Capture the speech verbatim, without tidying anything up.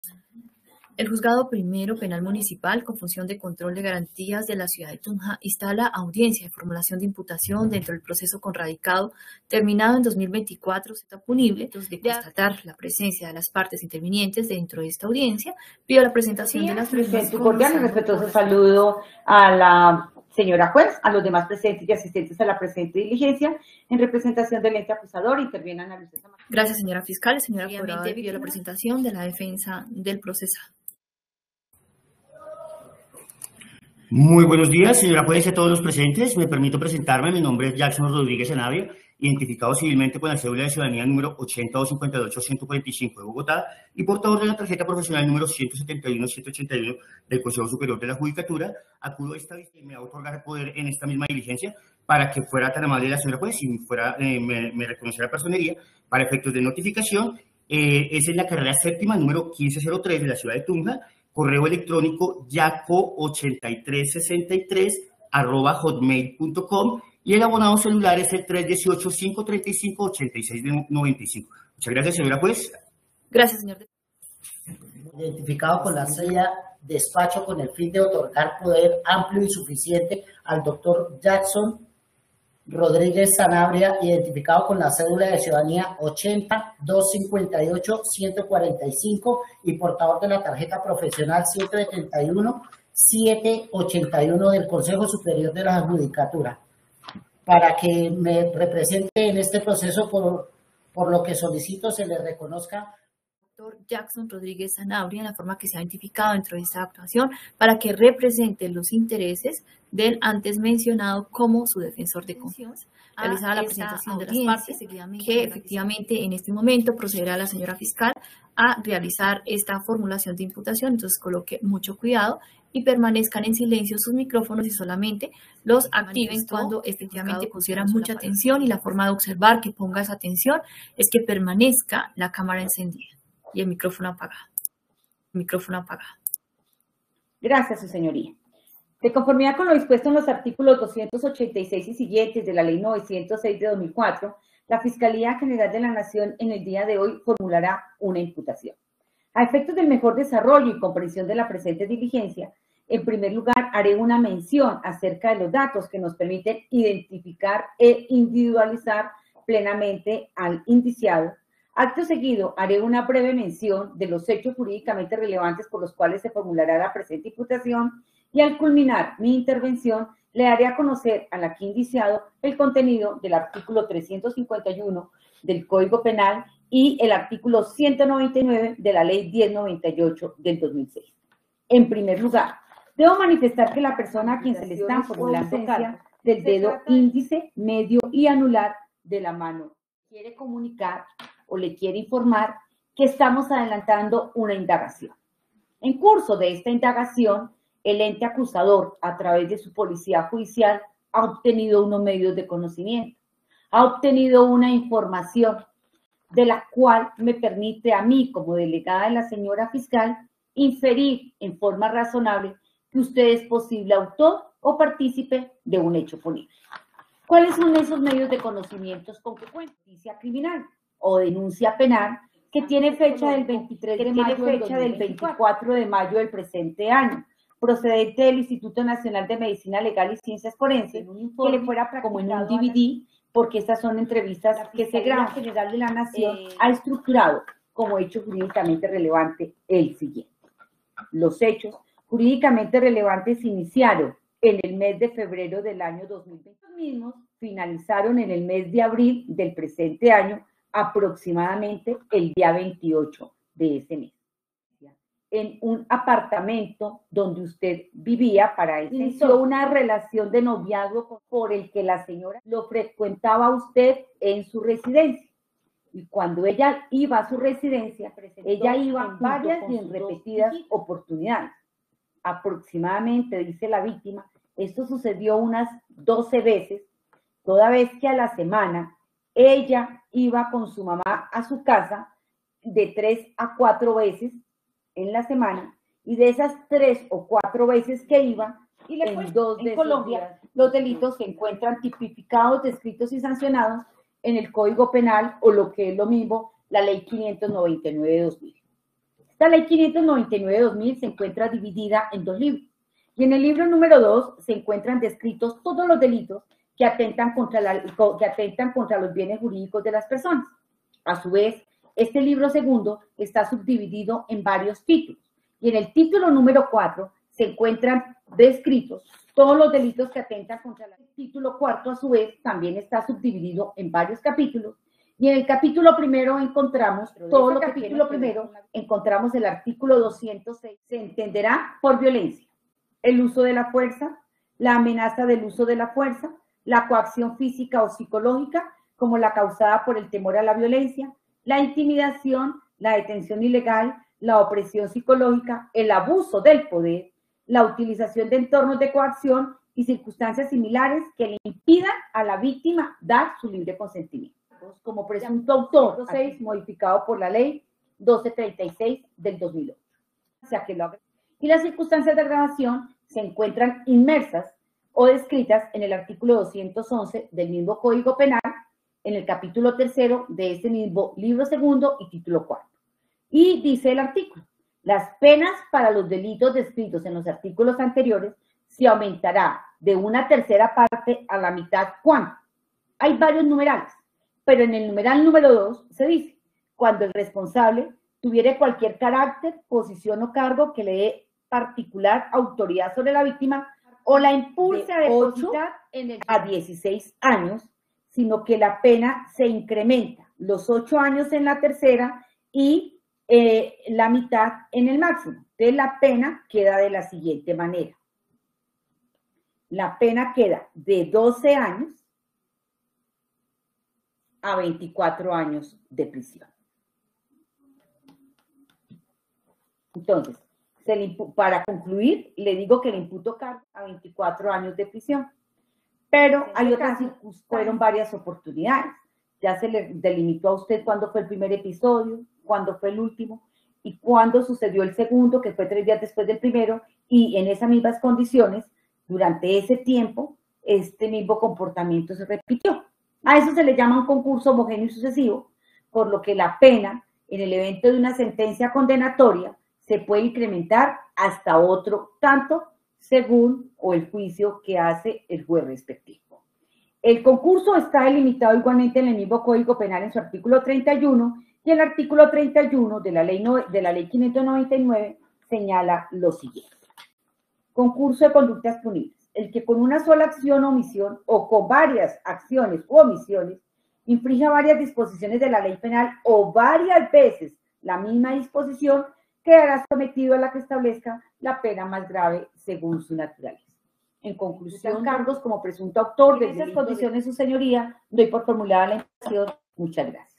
El Juzgado Primero Penal Municipal, con función de control de garantías de la ciudad de Tunja, instala audiencia de formulación de imputación dentro del proceso conradicado terminado en dos mil veinticuatro, está punible. Entonces, de constatar la presencia de las partes intervinientes dentro de esta audiencia, pido la presentación de las presentes. Un cordial y respetuoso saludo a la señora juez, a los demás presentes y asistentes a la presente diligencia. En representación del ente acusador, interviene Ana Luisa Samar. Gracias, señora fiscal. Señora procuradora, pido la presentación de la defensa del procesado. Muy buenos días, señora juez y a todos los presentes. Me permito presentarme. Mi nombre es Jackson Rodríguez Sanabria, identificado civilmente con la cédula de ciudadanía número ochenta y dos cincuenta y ocho ciento cuarenta y cinco de Bogotá y portador de la tarjeta profesional número ciento setenta y uno ciento ochenta y uno del Consejo Superior de la Judicatura. Acudo a esta vista y me va a otorgar poder en esta misma diligencia para que fuera tan amable la señora juez, si fuera, eh, me, me reconociera la personería para efectos de notificación. Eh, es en la carrera séptima número quince cero tres de la ciudad de Tunja. Correo electrónico yaco ochenta y tres sesenta y tres arroba hotmail punto com y el abonado celular es el tres uno ocho, cinco tres cinco, ocho seis nueve cinco. Muchas gracias, señora juez. Gracias, señor. Identificado con la sella despacho con el fin de otorgar poder amplio y suficiente al doctor Jackson Rodríguez Sanabria, identificado con la cédula de ciudadanía ochenta, doscientos cincuenta y ocho, ciento cuarenta y cinco y portador de la tarjeta profesional ciento setenta y uno, setecientos ochenta y uno del Consejo Superior de la Judicatura, para que me represente en este proceso, por, por lo que solicito se le reconozca doctor Jackson Rodríguez Sanabria en la forma que se ha identificado dentro de esta actuación para que represente los intereses del antes mencionado como su defensor de confianza. Realizada la presentación de las partes, que efectivamente en este momento procederá la señora fiscal a realizar esta formulación de imputación. Entonces coloque mucho cuidado y permanezcan en silencio sus micrófonos y solamente los activen cuando efectivamente pusieran mucha atención, y la forma de observar que ponga esa atención es que permanezca la cámara encendida y el micrófono apagado. El micrófono apagado. Gracias, su señoría. De conformidad con lo dispuesto en los artículos doscientos ochenta y seis y siguientes de la Ley novecientos seis de dos mil cuatro, la Fiscalía General de la Nación en el día de hoy formulará una imputación. A efectos del mejor desarrollo y comprensión de la presente diligencia, en primer lugar haré una mención acerca de los datos que nos permiten identificar e individualizar plenamente al indiciado. Acto seguido, haré una breve mención de los hechos jurídicamente relevantes por los cuales se formulará la presente imputación y al culminar mi intervención, le haré a conocer al aquí indiciado el contenido del artículo trescientos cincuenta y uno del Código Penal y el artículo ciento noventa y nueve de la Ley diez noventa y ocho del dos mil seis. En primer lugar, debo manifestar que la persona a quien se le está formulando cargo del dedo índice, medio y anular de la mano quiere comunicar o le quiere informar que estamos adelantando una indagación. En curso de esta indagación, el ente acusador, a través de su policía judicial, ha obtenido unos medios de conocimiento, ha obtenido una información de la cual me permite a mí, como delegada de la señora fiscal, inferir en forma razonable que usted es posible autor o partícipe de un hecho punible. ¿Cuáles son esos medios de conocimientos con que cuenta? Justicia criminal o denuncia penal que tiene fecha del veintitrés de mayo, tiene fecha del veinticuatro de mayo del presente año, procedente del Instituto Nacional de Medicina Legal y Ciencias Forenses, que le fuera como en un D V D, porque estas son entrevistas que se graban. La General de la Nación eh, ha estructurado como hecho jurídicamente relevante el siguiente. Los hechos jurídicamente relevantes se iniciaron en el mes de febrero del año dos mil veinte. Los mismos finalizaron en el mes de abril del presente año, aproximadamente el día veintiocho de ese mes, en un apartamento donde usted vivía. Para eso inició una relación de noviazgo por el que la señora lo frecuentaba a usted en su residencia, y cuando ella iba a su residencia, ella iba en varias y en repetidas oportunidades. Aproximadamente, dice la víctima, esto sucedió unas doce veces, toda vez que a la semana ella iba con su mamá a su casa de tres a cuatro veces en la semana, y de esas tres o cuatro veces que iba, y le en dos de en Colombia, días, los delitos se encuentran tipificados, descritos y sancionados en el Código Penal, o lo que es lo mismo, la Ley quinientos noventa y nueve de dos mil. La ley quinientos noventa y nueve de dos mil se encuentra dividida en dos libros. Y en el libro número dos se encuentran descritos todos los delitos que atentan contra, la, que atentan contra los bienes jurídicos de las personas. A su vez, este libro segundo está subdividido en varios títulos. Y en el título número cuatro se encuentran descritos todos los delitos que atentan contra la... El título cuarto, a su vez, también está subdividido en varios capítulos. Y en el capítulo primero encontramos, todo lo que capítulo primero, encontramos el artículo doscientos seis. Se entenderá por violencia el uso de la fuerza, la amenaza del uso de la fuerza, la coacción física o psicológica, como la causada por el temor a la violencia, la intimidación, la detención ilegal, la opresión psicológica, el abuso del poder, la utilización de entornos de coacción y circunstancias similares que le impidan a la víctima dar su libre consentimiento. Como presunto autor, seis, modificado por la ley doce treinta y seis del dos mil ocho. O sea, que lo y las circunstancias de agravación se encuentran inmersas o descritas en el artículo doscientos once del mismo Código Penal, en el capítulo tercero de este mismo libro segundo y título cuarto. Y dice el artículo, las penas para los delitos descritos en los artículos anteriores se aumentará de una tercera parte a la mitad. ¿Cuánto? Hay varios numerales, pero en el numeral número dos se dice, cuando el responsable tuviere cualquier carácter, posición o cargo que le dé particular autoridad sobre la víctima o la impulse a depositar en el, a dieciséis años, sino que la pena se incrementa, los ocho años en la tercera y eh, la mitad en el máximo. De la pena queda de la siguiente manera. La pena queda de doce años a veinticuatro años de prisión. Entonces, se le, para concluir, le digo que le imputo cargo a veinticuatro años de prisión. Pero hay otras, fueron varias oportunidades. Ya se le delimitó a usted cuándo fue el primer episodio, cuándo fue el último y cuándo sucedió el segundo, que fue tres días después del primero, y en esas mismas condiciones, durante ese tiempo, este mismo comportamiento se repitió. A eso se le llama un concurso homogéneo y sucesivo, por lo que la pena, en el evento de una sentencia condenatoria, se puede incrementar hasta otro tanto según o el juicio que hace el juez respectivo. El concurso está delimitado igualmente en el mismo Código Penal en su artículo treinta y uno y el artículo treinta y uno de la ley, no, de la ley quinientos noventa y nueve señala lo siguiente. Concurso de conductas punibles. El que con una sola acción o omisión o con varias acciones u omisiones infrinja varias disposiciones de la ley penal o varias veces la misma disposición quedará sometido a la que establezca la pena más grave según su naturaleza. En conclusión, cargos como presunto autor de esas condiciones, su señoría, doy por formulada la invitación. Muchas gracias.